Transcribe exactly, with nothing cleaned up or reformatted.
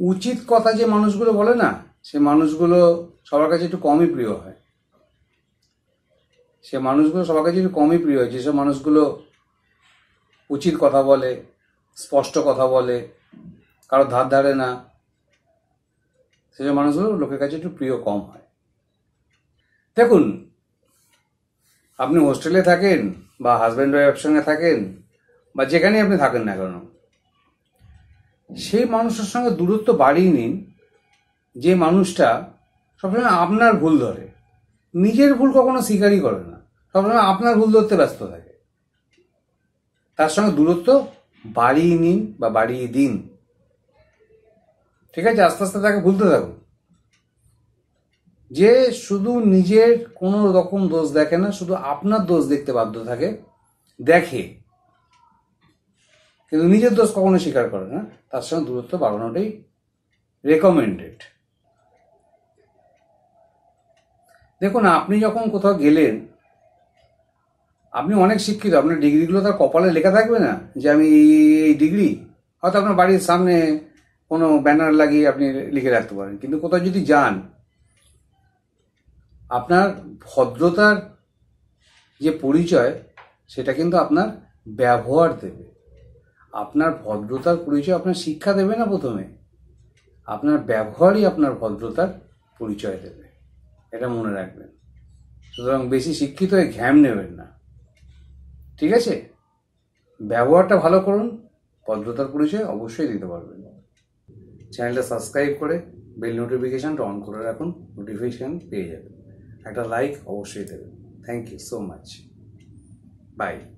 উচিত কথা যে মানুষগুলো বলে না, সে মানুষগুলো সবার কাছে একটু কমই প্রিয় হয়। সে মানুষগুলো সবার কাছে একটু কমই প্রিয় হয় যেসব মানুষগুলো উচিত কথা বলে, স্পষ্ট কথা বলে, কারো ধার ধারে না, সেসব মানুষগুলো লোকের কাছে একটু প্রিয় কম হয়। দেখুন, আপনি হোস্টেলে থাকেন বা হাজব্যান্ড ওয়াইফ একসঙ্গে থাকেন বা যেখানেই আপনি থাকেন না কেন, সেই মানুষের সঙ্গে দূরত্ব বাড়িয়ে নিন যে মানুষটা সবসময় আপনার ভুল ধরে, নিজের ভুল কখনো স্বীকারই করে না, সবসময় আপনার ভুল ধরতে ব্যস্ত থাকে। তার সঙ্গে দূরত্ব বাড়িয়ে নিন বা বাড়িয়ে দিন। ঠিক আছে? আস্তে আস্তে তাকে ভুলতে থাকুন। যে শুধু নিজের কোনো রকম দোষ দেখে না, শুধু আপনার দোষ দেখতে বাধ্য থাকে, দেখে কিন্তু নিজের দোষ কখনো স্বীকার করে না, তার সঙ্গে দূরত্ব বাড়ানোটাই রেকমেন্ডেড। দেখুন, আপনি যখন কোথাও গেলেন, আপনি অনেক শিক্ষিত, আপনার ডিগ্রিগুলো তার কপালে লেখা থাকবে না যে আমি এই ডিগ্রি, হয়তো আপনার বাড়ির সামনে কোনো ব্যানার লাগিয়ে আপনি লিখে রাখতে পারেন। কিন্তু কোথাও যদি যান, আপনার ভদ্রতার যে পরিচয় সেটা কিন্তু আপনার ব্যবহার দেবে। আপনার ভদ্রতার পরিচয় আপনার শিক্ষা দেবে না, প্রথমে আপনার ব্যবহারই আপনার ভদ্রতার পরিচয় দেবে। এটা মনে রাখবেন। সুতরাং বেশি শিক্ষিত হয়ে ঘ্যাম নেবেন না, ঠিক আছে? ব্যবহারটা ভালো করুন, ভদ্রতার পরিচয় অবশ্যই দিতে পারবেন। চ্যানেলটা সাবস্ক্রাইব করে বেল নোটিফিকেশানটা অন করে রাখুন, নোটিফিকেশান পেয়ে যাবেন। একটা লাইক অবশ্যই দেবেন। Thank you so much. By.